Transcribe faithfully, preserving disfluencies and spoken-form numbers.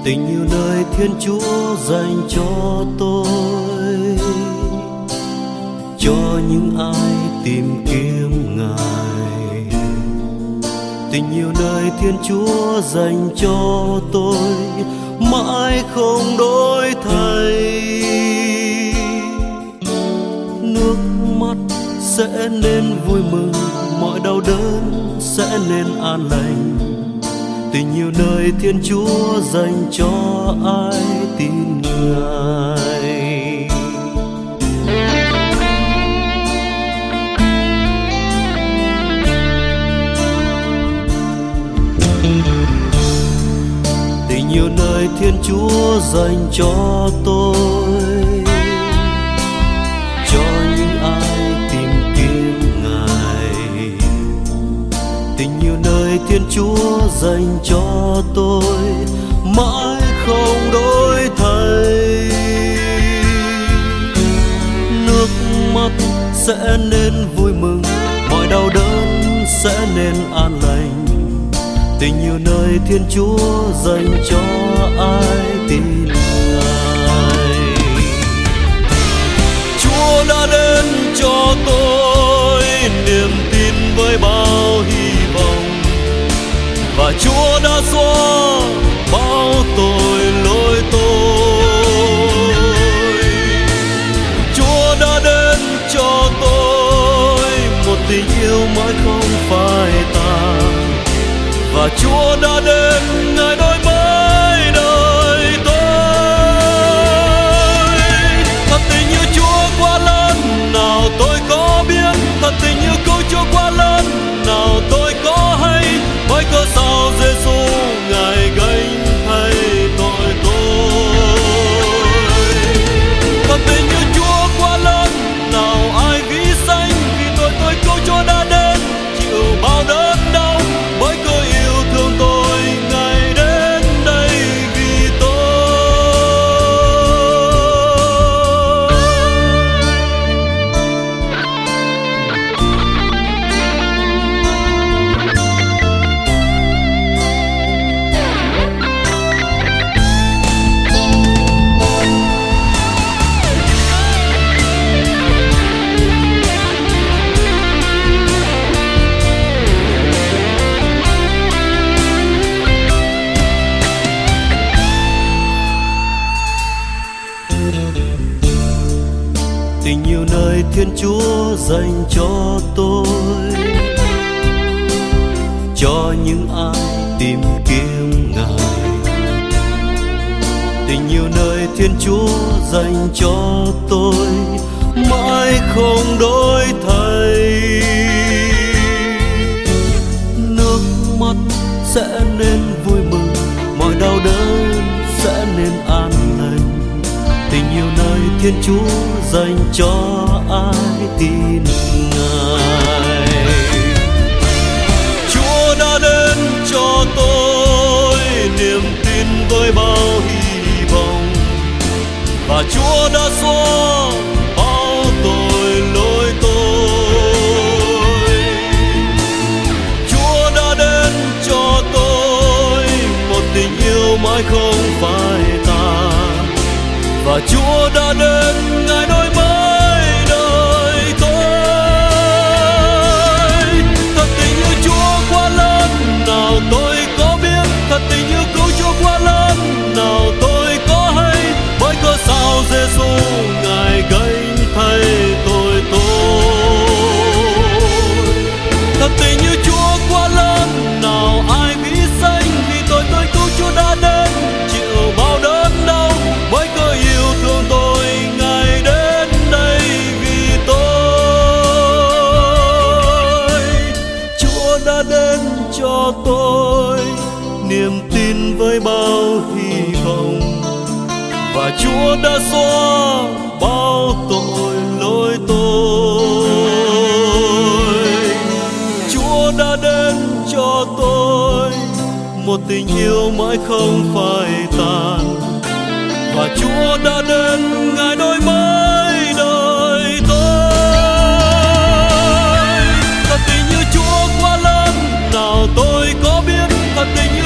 Tình yêu nơi Thiên Chúa dành cho tôi, cho những ai tìm kiếm Ngài. Tình yêu nơi Thiên Chúa dành cho tôi mãi không đổi thay. Nước mắt sẽ nên vui mừng, mọi đau đớn sẽ nên an lành. Tình yêu nơi Thiên Chúa dành cho ai tin Ngài. Tình yêu nơi Thiên Chúa dành cho tôi, cho những ai tìm kiếm Ngài. Tình yêu nơi Thiên Chúa dành cho tôi mãi không đổi thay. Nước mắt sẽ nên vui mừng, mọi đau đớn sẽ nên an lành. Tình yêu nơi Thiên Chúa dành cho ai tin Ngài. Chúa đã đến cho tôi niềm tin với bao hy vọng, và Chúa đã xóa bao tội lỗi tôi. Chúa đã đến cho tôi một tình yêu mãi không phai tàn, và Chúa đã đến Ngài đổi mới đời tôi. Thật tình yêu Chúa quá lớn nào tôi có biết, thật tình yêu cứu Chúa quá lớn nào tôi có hay. Bởi cớ sao Giêsu Ngài gánh thay tội tôi. Thật tình yêu Chúa quá lớn nào ai ví sánh, vì tội tôi cứu Chúa đã đến chịu bao đớn đau. Bởi cớ yêu thương tôi Ngài đến đây vì tôi. Tình yêu nơi Thiên Chúa dành cho tôi, cho những ai tìm kiếm Ngài. Tình yêu nơi Thiên Chúa dành cho tôi mãi không đổi thay. Nước mắt sẽ nên vui mừng, mọi đau đớn sẽ nên an lành. Tình yêu nơi Thiên Chúa dành cho ai tin Ngài. Chúa đã đến cho tôi niềm tin với bao hy vọng, và Chúa đã xóa bao tội lỗi tôi. Chúa đã đến cho tôi một tình yêu mãi không phai tàn, và Chúa đã đến Ngài đổi mới đời tôi. Thật tình yêu Chúa quá lớn nào tôi có biết, thật tình yêu cứu Chúa quá lớn nào tôi có hay. Bởi cớ sao Giêsu Ngài gánh thay tội tôi. Thật tình yêu Chúa quá lớn nào ai ví sánh, vì tội tôi cứu Chúa đã đến chịu bao đớn đau. Bởi cớ yêu thương tôi Ngài đến đây vì tôi. Chúa đã đến cho tôi niềm tin với bao hy vọng, và Chúa đã xóa bao tội lỗi tôi. Chúa đã đến cho tôi một tình yêu mãi không phai tàn, và Chúa đã đến Ngài đổi mới đời tôi. Thật tình yêu Chúa quá lớn nào tôi có biết, thật tình